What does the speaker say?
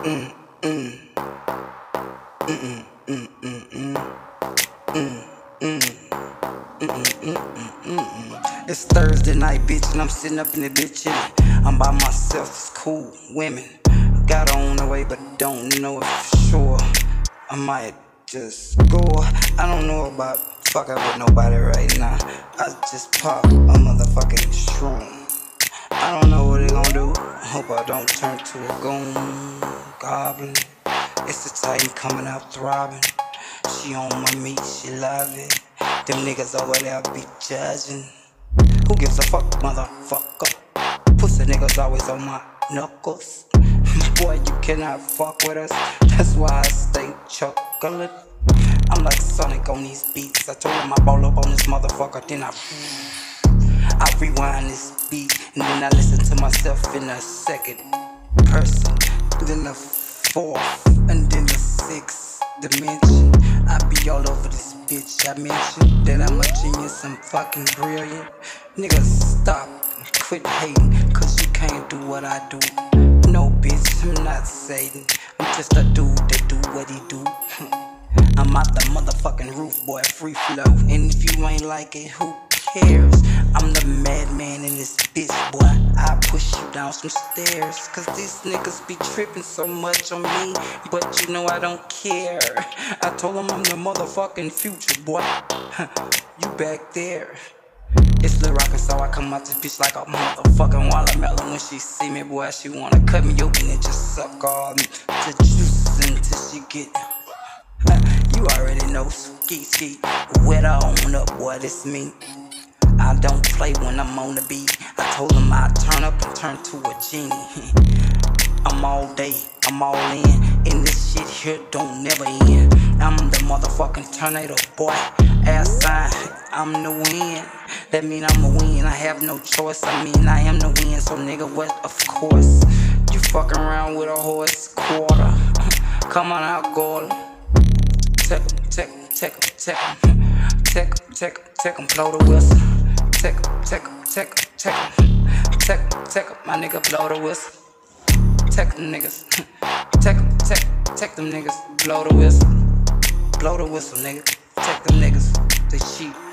It's Thursday night, bitch, and I'm sitting up in the bitch chillin'. I'm by myself, it's cool, women. Got on the way, but don't know if for sure. I might just go. I don't know about fucking with nobody right now. I just pop a motherfucking shroom. I don't know what they gon' do. I hope I don't turn to a goblin. It's the Titan coming out throbbing. She on my meat, she love it. Them niggas over there be judging. Who gives a fuck, motherfucker? Pussy niggas always on my knuckles. Boy, you cannot fuck with us. That's why I stay chocolate. I'm like Sonic on these beats. I told him I ball up on this motherfucker, then I rewind this beat, and then I listen to myself in a second person, then the fourth, and then the sixth dimension. I be all over this bitch. I mentioned that I'm a genius, I'm fucking brilliant. Niggas stop, quit hating, cause you can't do what I do. No bitch, I'm not Satan. I'm just a dude that do what he do. I'm out the motherfucking roof, boy, free flow. And if you ain't like it, who cares? I'm the madman in this bitch, boy. I push you down some stairs, cause these niggas be tripping so much on me. But you know I don't care. I told them I'm the motherfucking future, boy. You back there. It's Lil Rockin', so I come out this bitch like a motherfucking watermelon. When she see me, boy, she wanna cut me open and just suck all the juice until she get. You already know, ski, wet on up, boy, this me. I don't play when I'm on the beat. I told him I'd turn up and turn to a genie. I'm all day, I'm all in, and this shit here don't never end. I'm the motherfucking tornado, boy. Ass sign, I'm the win. That mean I'm a win, I have no choice. I mean I am the win, so nigga what? Of course. You fucking around with a horse quarter. Come on out, Gordon. Take him, blow the whistle. Take him, my nigga, blow the whistle. Take them niggas, take them niggas, blow the whistle, nigga. Take them niggas, they cheap.